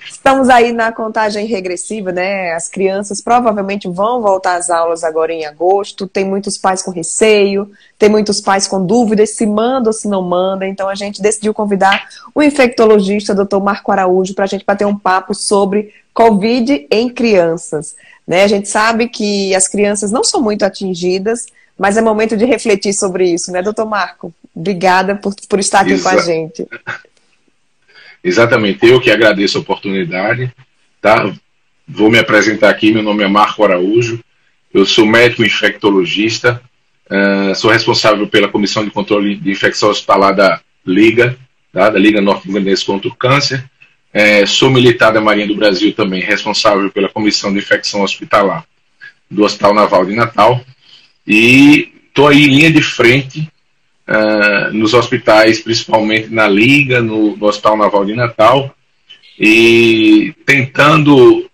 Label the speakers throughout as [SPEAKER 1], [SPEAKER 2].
[SPEAKER 1] Estamos aí na contagem regressiva, né? As crianças provavelmente vão voltar às aulas agora em agosto. Tem muitos pais com receio, tem muitos pais com dúvidas se manda ou se não manda. Então a gente decidiu convidar o infectologista, Dr. Marco Araújo, para a gente bater um papo sobre Covid em crianças. Né? A gente sabe que as crianças não são muito atingidas, mas é momento de refletir sobre isso, né, doutor Marco? Obrigada por estar aqui com a gente.
[SPEAKER 2] Exatamente, eu que agradeço a oportunidade, tá? Vou me apresentar aqui, meu nome é Marco Araújo, eu sou médico infectologista, sou responsável pela Comissão de Controle de Infecção Hospitalar da Liga, tá? Da Liga Norte-Grandense contra o Câncer, sou militar da Marinha do Brasil também, responsável pela Comissão de Infecção Hospitalar do Hospital Naval de Natal, e estou aí em linha de frente nos hospitais, principalmente na Liga, no Hospital Naval de Natal, e tentando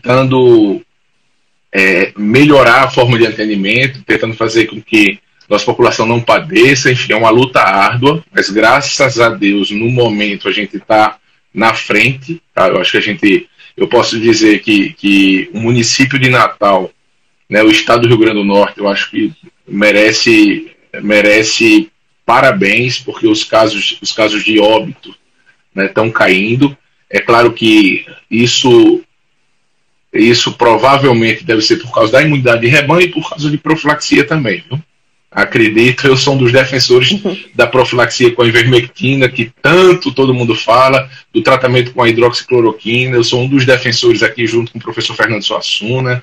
[SPEAKER 2] melhorar a forma de atendimento, tentando fazer com que nossa população não padeça. Enfim, é uma luta árdua, mas graças a Deus, no momento, a gente está na frente, tá? Eu acho que eu posso dizer que o município de Natal, né, o estado do Rio Grande do Norte, eu acho que merece parabéns, porque os casos de óbito, né, estão caindo. É claro que isso provavelmente deve ser por causa da imunidade de rebanho e por causa de profilaxia também, viu? Acredito, eu sou um dos defensores da profilaxia com a ivermectina, que tanto todo mundo fala, do tratamento com a hidroxicloroquina. Eu sou um dos defensores aqui, junto com o professor Fernando Suassuna.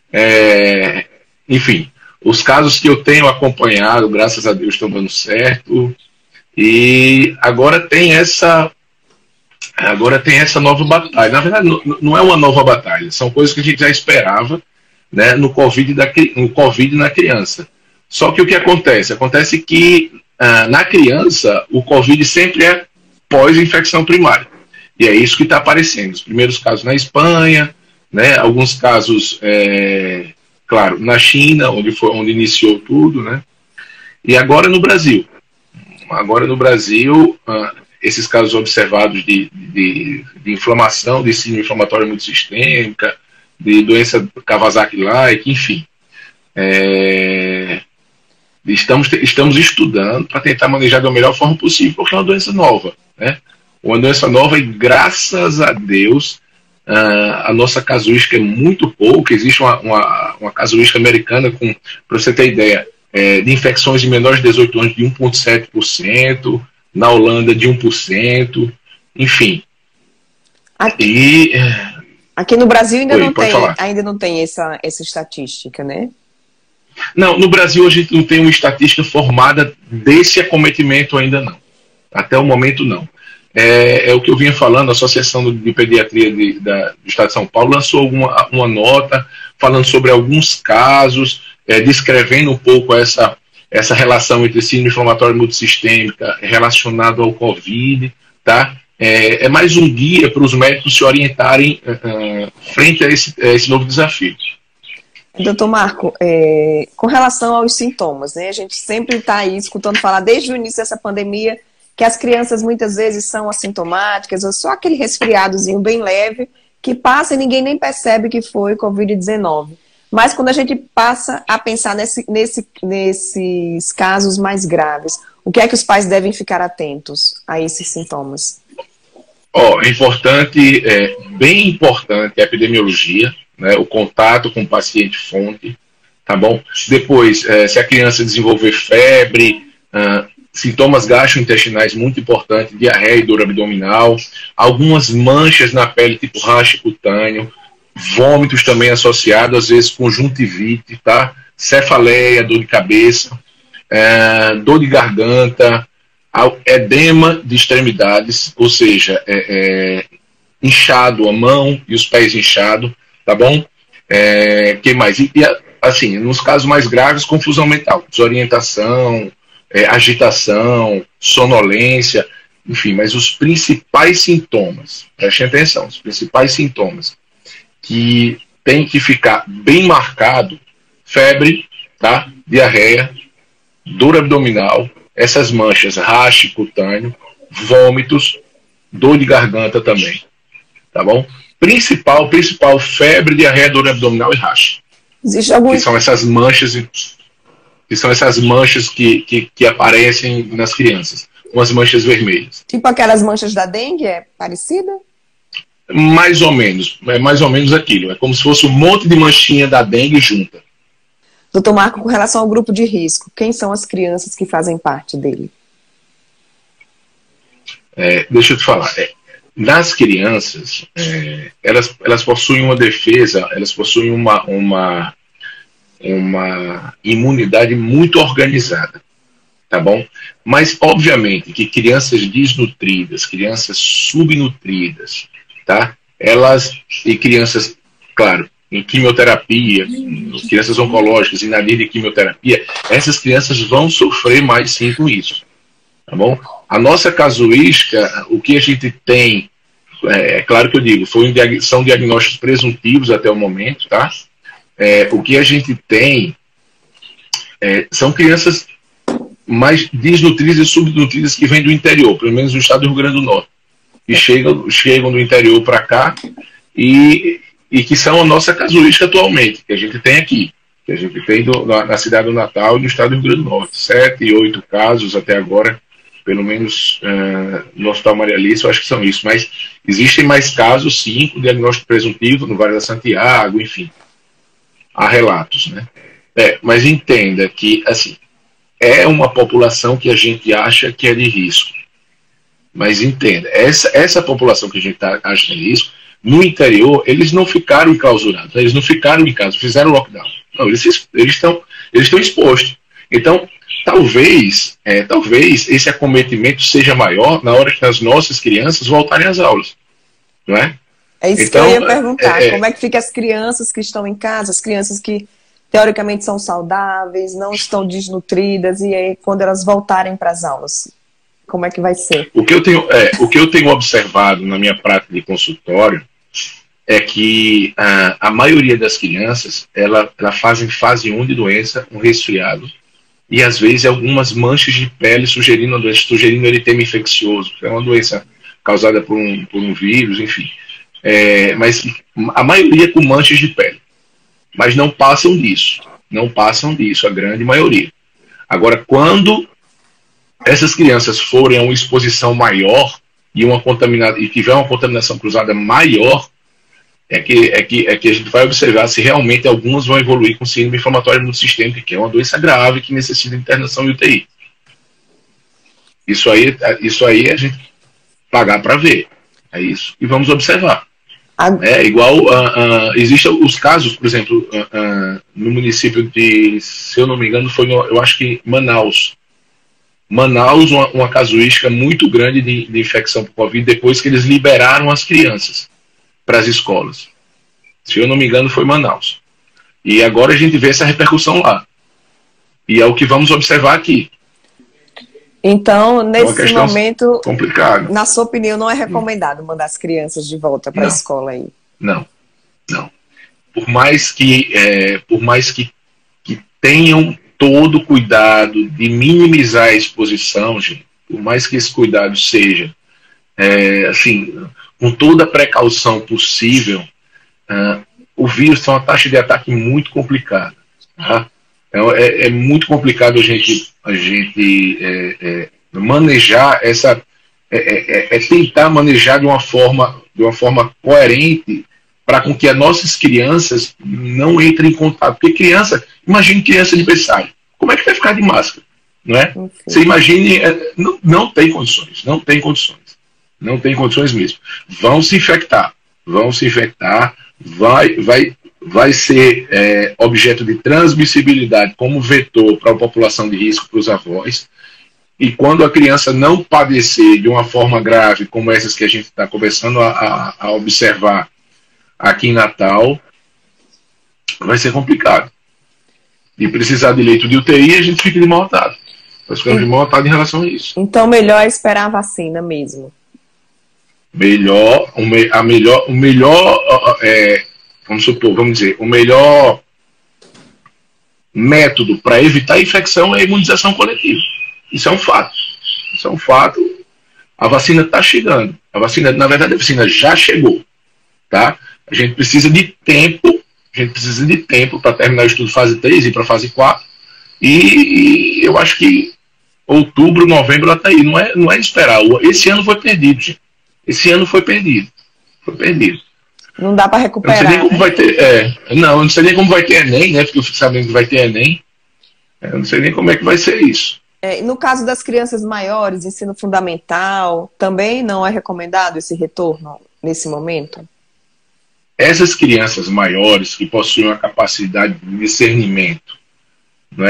[SPEAKER 2] Enfim, os casos que eu tenho acompanhado, graças a Deus, estão dando certo. E agora tem essa nova batalha. Na verdade, não é uma nova batalha, são coisas que a gente já esperava, né, no Covid na criança. Só que o que acontece? Acontece que na criança o Covid sempre é pós-infecção primária. E é isso que está aparecendo. Os primeiros casos na Espanha, né, alguns casos, claro, na China, onde iniciou tudo, né? E agora no Brasil. Esses casos observados de inflamação, de síndrome inflamatória multissistêmica, de doença Kawasaki-like, enfim. Estamos estudando para tentar manejar da melhor forma possível, porque é uma doença nova, né? Uma doença nova e, graças a Deus, a nossa casuística é muito pouca. Existe uma casuística americana, para você ter ideia, de infecções de menores de 18 anos de 1,7%, na Holanda de 1%, enfim.
[SPEAKER 1] Aqui no Brasil ainda não tem essa estatística, né?
[SPEAKER 2] Não, no Brasil a gente não tem uma estatística formada desse acometimento ainda não. Até o momento não. É o que eu vinha falando, a Associação de Pediatria do Estado de São Paulo lançou uma nota falando sobre alguns casos, descrevendo um pouco essa relação entre síndrome inflamatória multissistêmica relacionado ao Covid, tá? É mais um guia para os médicos se orientarem frente a esse novo desafio.
[SPEAKER 1] Doutor Marco, com relação aos sintomas, né? A gente sempre está aí escutando falar desde o início dessa pandemia que as crianças muitas vezes são assintomáticas, ou só aquele resfriadozinho bem leve que passa e ninguém nem percebe que foi Covid-19. Mas quando a gente passa a pensar nesses casos mais graves, o que é que os pais devem ficar atentos a esses sintomas?
[SPEAKER 2] Bem importante a epidemiologia, né, o contato com o paciente-fonte, tá bom? Depois, se a criança desenvolver febre, sintomas gastrointestinais muito importantes, diarreia e dor abdominal, algumas manchas na pele, tipo rash cutâneo, vômitos também associados, às vezes conjuntivite, tá? Cefaleia, dor de cabeça, dor de garganta, edema de extremidades, ou seja, inchado a mão e os pés inchados, tá bom? Que mais? Assim, nos casos mais graves, confusão mental, desorientação, agitação, sonolência, enfim, mas os principais sintomas, prestem atenção, os principais sintomas que tem que ficar bem marcado: febre, tá? Diarreia, dor abdominal, essas manchas, rash cutâneo, vômitos, dor de garganta também. tá bom? Principal, febre, diarreia, dor abdominal e racha.
[SPEAKER 1] Existe algum...
[SPEAKER 2] Que são essas manchas que aparecem nas crianças. Umas manchas vermelhas.
[SPEAKER 1] Tipo aquelas manchas da dengue, é parecida?
[SPEAKER 2] Mais ou menos. É mais ou menos aquilo. É como se fosse um monte de manchinha da dengue junta.
[SPEAKER 1] Doutor Marco, com relação ao grupo de risco, quem são as crianças que fazem parte dele?
[SPEAKER 2] Deixa eu te falar. Nas crianças, elas possuem uma defesa, elas possuem uma imunidade muito organizada, tá bom? Mas, obviamente, que crianças desnutridas, crianças subnutridas, tá? E crianças, claro, em quimioterapia, crianças oncológicas, em nadir de quimioterapia, essas crianças vão sofrer mais sim com isso, tá bom? A nossa casuística, o que a gente tem, claro que eu digo, são diagnósticos presuntivos até o momento, tá? O que a gente tem são crianças mais desnutridas e subnutridas que vêm do interior, pelo menos do estado do Rio Grande do Norte, que chegam do interior para cá e que são a nossa casuística atualmente, que a gente tem aqui, que a gente tem na cidade do Natal e no estado do Rio Grande do Norte. 7, 8 casos até agora, pelo menos no Hospital Maria Alice, eu acho que são isso, mas existem mais casos, sim, com diagnóstico presuntivo no Vale da Santiago, enfim. Há relatos, né? Mas entenda que, assim, é uma população que a gente acha que é de risco. Mas entenda, essa população que a gente acha de risco, no interior, eles não ficaram enclausurados, eles não ficaram em casa, fizeram lockdown. Não, eles estão expostos. Então, talvez esse acometimento seja maior na hora que as nossas crianças voltarem às aulas, não é?
[SPEAKER 1] É isso então, que eu ia perguntar. Como é que fica as crianças que estão em casa, as crianças que teoricamente são saudáveis, não estão desnutridas, e aí quando elas voltarem para as aulas, como é que vai ser?
[SPEAKER 2] O que eu tenho observado na minha prática de consultório é que a maioria das crianças, ela fazem fase 1 de doença, um resfriado, e às vezes algumas manchas de pele sugerindo uma doença, sugerindo eritema infeccioso, que é uma doença causada por um vírus, enfim. Mas a maioria com manchas de pele. Mas não passam disso. Não passam disso, a grande maioria. Agora, quando essas crianças forem a uma exposição maior e tiver uma contaminação cruzada maior, é que a gente vai observar se realmente algumas vão evoluir com síndrome inflamatória multissistêmica, que é uma doença grave que necessita de internação em UTI. Isso aí a gente pagar para ver. É isso. E vamos observar. Existem os casos, por exemplo, no município de, se eu não me engano, eu acho que Manaus. Manaus, uma casuística muito grande de infecção por Covid, depois que eles liberaram as crianças para as escolas. Se eu não me engano, foi Manaus. E agora a gente vê essa repercussão lá. E é o que vamos observar aqui.
[SPEAKER 1] Então, nesse momento,
[SPEAKER 2] complicado.
[SPEAKER 1] Na sua opinião, não é recomendado mandar as crianças de volta para a escola aí?
[SPEAKER 2] Não. Por mais que tenham todo o cuidado de minimizar a exposição, gente, por mais que esse cuidado seja, assim, com toda a precaução possível, o vírus tem uma taxa de ataque muito complicada. Tá? É muito complicado a gente manejar tentar manejar de uma forma coerente para com que as nossas crianças não entrem em contato. Porque criança, imagine criança de berçário, como é que vai ficar de máscara? Não é? Você imagine, não tem condições, não tem condições mesmo. Vão se infectar, vai ser objeto de transmissibilidade como vetor para a população de risco para os avós. E quando a criança não padecer de uma forma grave, como essas que a gente está começando a observar aqui em Natal, vai ser complicado. E precisar de leito de UTI, a gente fica de mal atado. Nós ficamos de mal atado em relação a isso.
[SPEAKER 1] Então, melhor é esperar a vacina mesmo.
[SPEAKER 2] O melhor método para evitar a infecção é a imunização coletiva. Isso é um fato. A vacina está chegando. Na verdade, a vacina já chegou. tá? A gente precisa de tempo, para terminar o estudo fase 3 e para fase 4, e eu acho que outubro, novembro ela está aí, não é esperar. Esse ano foi perdido, gente. Esse ano foi perdido. Foi perdido.
[SPEAKER 1] Não dá para recuperar.
[SPEAKER 2] Eu não sei nem como
[SPEAKER 1] né?
[SPEAKER 2] vai ter. Eu não sei nem como vai ter Enem, né? Porque eu fico sabendo que vai ter Enem. Eu não sei nem como é que vai ser isso.
[SPEAKER 1] No caso das crianças maiores, ensino fundamental, também não é recomendado esse retorno nesse momento?
[SPEAKER 2] Essas crianças maiores que possuem uma capacidade de discernimento, não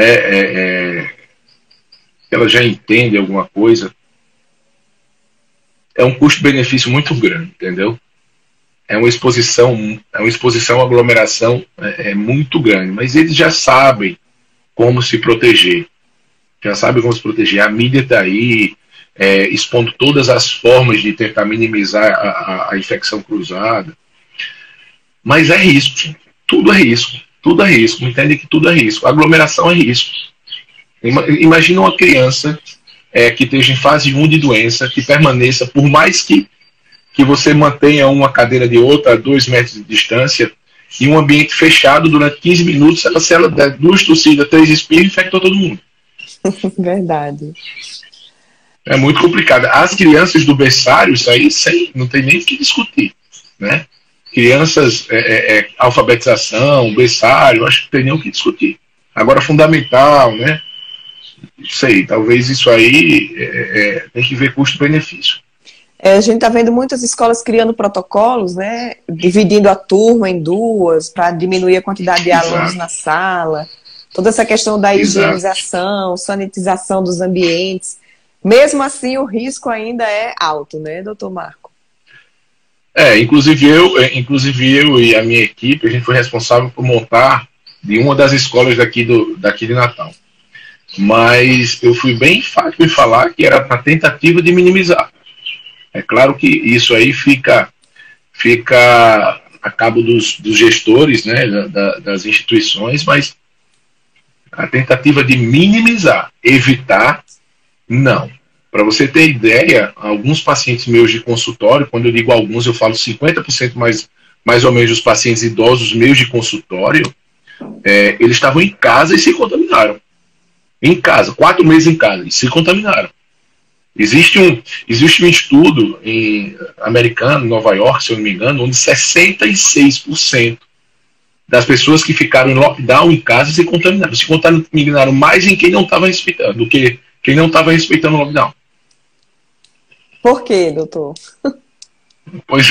[SPEAKER 2] elas já entendem alguma coisa, é um custo-benefício muito grande, entendeu? É uma exposição à aglomeração muito grande, mas eles já sabem como se proteger. Já sabem como se proteger. A mídia está aí expondo todas as formas de tentar minimizar a infecção cruzada. Mas é risco, gente. Tudo é risco. Tudo é risco. Entende que tudo é risco. A aglomeração é risco. Imagina uma criança que esteja em fase 1 de doença, que permaneça, por mais que você mantenha uma cadeira de outra a 2 metros de distância, em um ambiente fechado durante 15 minutos, se ela der 2 tossidas, 3 espirros, infectou todo mundo.
[SPEAKER 1] Verdade.
[SPEAKER 2] É muito complicado. As crianças do berçário, isso aí não tem nem o que discutir, né? Crianças, alfabetização, berçário, acho que não tem nem o que discutir. Agora, fundamental, né? Sei, talvez isso aí tem que ver custo-benefício.
[SPEAKER 1] A gente está vendo muitas escolas criando protocolos, né? Dividindo a turma em 2 para diminuir a quantidade de alunos na sala. Toda essa questão da higienização, sanitização dos ambientes. Mesmo assim, o risco ainda é alto, né, doutor Marco?
[SPEAKER 2] Inclusive eu e a minha equipe, a gente foi responsável por montar de uma das escolas daqui de Natal. Mas eu fui bem enfático em falar que era a tentativa de minimizar. É claro que isso aí fica a cabo dos gestores, né, das instituições, mas a tentativa de minimizar, evitar, não. Para você ter ideia, alguns pacientes meus de consultório, quando eu digo alguns, eu falo 50% mais ou menos dos pacientes idosos meus de consultório, eles estavam em casa e se contaminaram. Em casa, 4 meses em casa, e se contaminaram. Existe um estudo americano, em Nova York, se eu não me engano, onde 66% das pessoas que ficaram em lockdown em casa se contaminaram. Se contaminaram mais em quem não estava respeitando do que quem não estava respeitando o lockdown.
[SPEAKER 1] Por quê, doutor?
[SPEAKER 2] Pois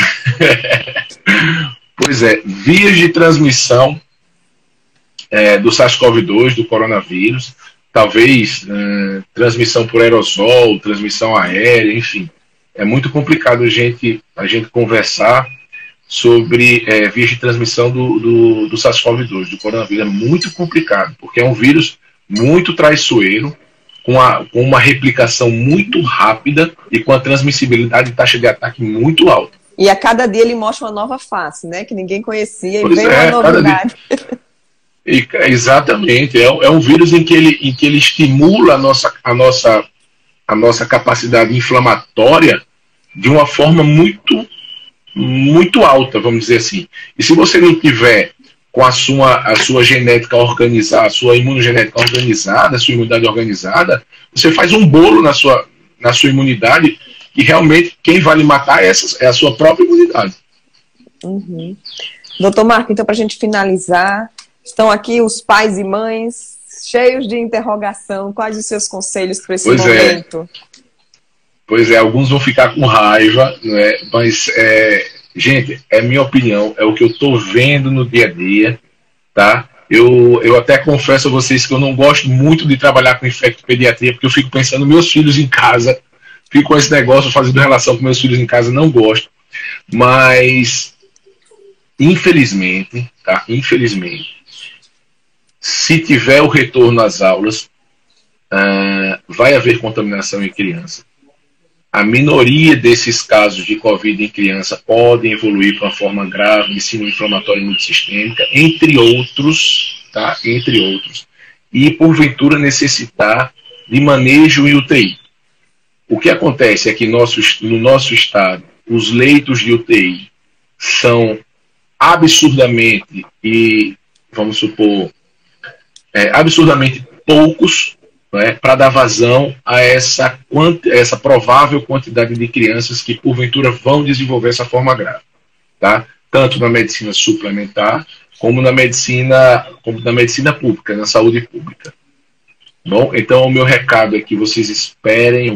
[SPEAKER 2] é, vias de transmissão do SARS-CoV-2, do coronavírus, talvez transmissão por aerosol, transmissão aérea, enfim. É muito complicado a gente conversar sobre vias de transmissão do SARS-CoV-2, do coronavírus. É muito complicado, porque é um vírus muito traiçoeiro, com uma replicação muito rápida e com a transmissibilidade de taxa de ataque muito alta.
[SPEAKER 1] E a cada dia ele mostra uma nova face, né? Que ninguém conhecia, e vem uma novidade.
[SPEAKER 2] Exatamente. É um vírus em que ele estimula a nossa capacidade inflamatória de uma forma muito, muito alta, vamos dizer assim. E se você não tiver com a sua genética organizada, a sua imunogenética organizada, a sua imunidade organizada, você faz um bolo na sua imunidade e realmente quem vai lhe matar é a sua própria imunidade.
[SPEAKER 1] Uhum. Doutor Marco, então para a gente finalizar, estão aqui os pais e mães cheios de interrogação. Quais os seus conselhos para esse momento?
[SPEAKER 2] Pois é, alguns vão ficar com raiva, né? Mas gente, é minha opinião, é o que eu estou vendo no dia a dia, tá? Eu até confesso a vocês que eu não gosto muito de trabalhar com infectopediatria, porque eu fico pensando nos meus filhos em casa, fico com esse negócio, fazendo relação com meus filhos em casa, não gosto. Mas, infelizmente, tá? Infelizmente, se tiver o retorno às aulas, vai haver contaminação em criança. A minoria desses casos de Covid em criança podem evoluir para uma forma grave de síndrome inflamatória multissistêmica, entre outros, tá? Entre outros. E, porventura, necessitar de manejo em UTI. O que acontece é que no nosso estado, os leitos de UTI são absurdamente, e vamos supor, absurdamente poucos, né, para dar vazão a essa provável quantidade de crianças que porventura vão desenvolver essa forma grave, tá? Tanto na medicina suplementar como na medicina pública, na saúde pública. Bom, então o meu recado é que vocês esperem um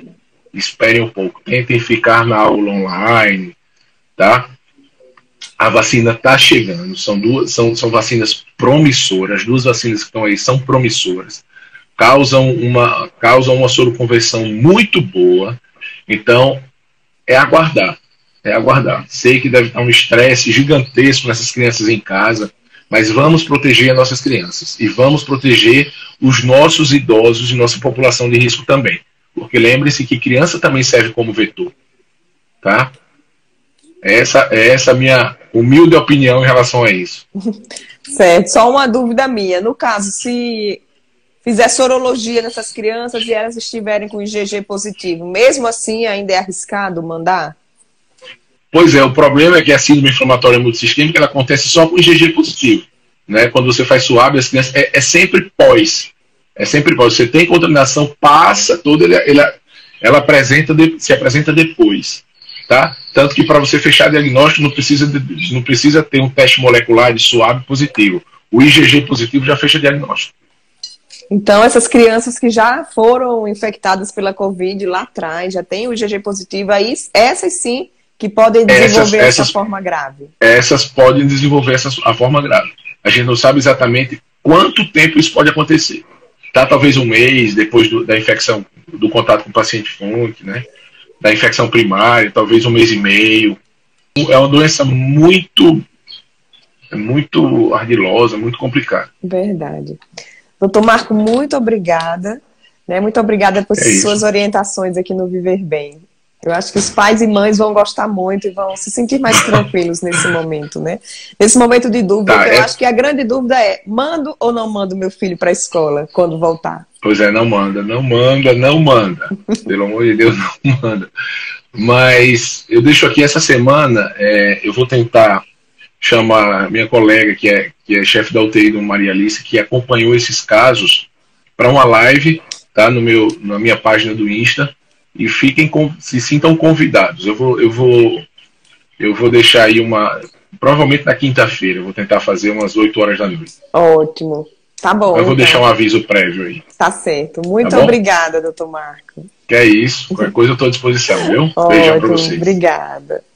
[SPEAKER 2] pouco, tentem ficar na aula online, tá? A vacina está chegando, são vacinas promissoras, as 2 vacinas que estão aí são promissoras, causam uma soroconversão muito boa, então é aguardar. Sei que deve estar um estresse gigantesco nessas crianças em casa, mas vamos proteger as nossas crianças e vamos proteger os nossos idosos e nossa população de risco também, porque lembre-se que criança também serve como vetor, tá? Essa é a minha humilde opinião em relação a isso.
[SPEAKER 1] Certo, só uma dúvida minha. No caso, se fizer sorologia nessas crianças e elas estiverem com IgG positivo, mesmo assim ainda é arriscado mandar?
[SPEAKER 2] Pois é, o problema é que a síndrome inflamatória multissistêmica ela acontece só com IgG positivo, né? Quando você faz suave, as crianças, é sempre pós. É sempre pós. Você tem contaminação, passa toda, ela se apresenta depois. Tá? Tanto que para você fechar diagnóstico não precisa ter um teste molecular de suave positivo. O IgG positivo já fecha diagnóstico.
[SPEAKER 1] Então, essas crianças que já foram infectadas pela Covid lá atrás, já têm o IgG positivo, aí essas sim que podem desenvolver essa forma grave. Essas
[SPEAKER 2] podem desenvolver a forma grave. A gente não sabe exatamente quanto tempo isso pode acontecer. Tá? Talvez um mês depois da infecção, do contato com o paciente fonte, né? Da infecção primária, talvez um mês e meio. É uma doença muito ardilosa, muito complicada.
[SPEAKER 1] Verdade. Doutor Marco, muito obrigada. Né? Muito obrigada por suas orientações aqui no Viver Bem. Eu acho que os pais e mães vão gostar muito e vão se sentir mais tranquilos nesse momento, né? Nesse momento de dúvida, eu acho que a grande dúvida é: mando ou não mando meu filho para a escola quando voltar?
[SPEAKER 2] Pois é, não manda. Pelo amor de Deus, não manda. Mas eu deixo aqui essa semana, eu vou tentar chamar minha colega, que é chefe da UTI do Maria Alice, que acompanhou esses casos, para uma live, tá, na minha página do Insta, e se sintam convidados. Eu vou deixar aí provavelmente na quinta-feira, eu vou tentar fazer umas 8 horas da noite.
[SPEAKER 1] Ótimo. Tá bom.
[SPEAKER 2] Eu vou deixar um aviso prévio aí.
[SPEAKER 1] Tá certo. Muito obrigada, doutor Marco.
[SPEAKER 2] Que é isso. Qualquer coisa eu estou à disposição, viu? Beijão pra vocês.
[SPEAKER 1] Obrigada.